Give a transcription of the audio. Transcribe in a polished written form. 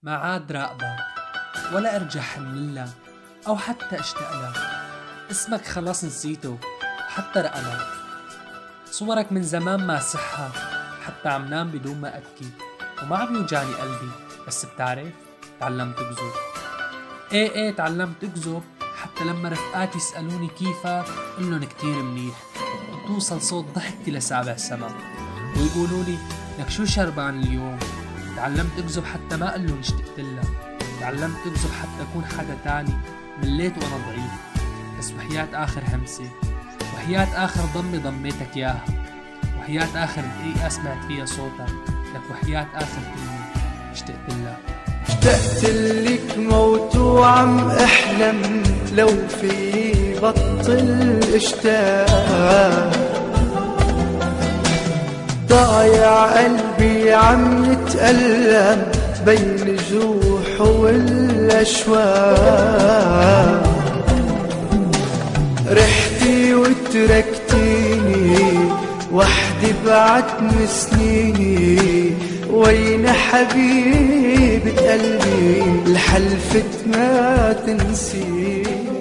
ما عاد راقبك ولا ارجع حنلك او حتى اشتاق لك. اسمك خلاص نسيته حتى رقلك. صورك من زمان ما صحة، حتى عم نام بدون ما ابكي وما عم يوجعني قلبي. بس بتعرف تعلمت اكذب. ايه تعلمت اكذب، حتى لما رفقاتي يسألوني كيفك قلن كتير منيح. وتوصل صوت ضحكتي لسابع سما ويقولوا لي لك شو شربان اليوم. تعلمت اكذب حتى ما قلن اشتقت لك. تعلمت اكذب حتى اكون حدا تاني مليت وانا ضعيف. بس وحياة اخر همسة، وحياة اخر ضمة ضميتك ياها، وحياة اخر دقيقة سمعت فيها صوتك، لك وحياة اخر كلمة اشتقت لك. اشتقت لك موت وعم احلم لو في بطل اشتاق. ضايع قلبي عم يتألم بين الجروح والاشواق. رحتي وتركتيني وحدي بعد سنيني. وين حبيبة قلبي الحلفت ما تنسيني.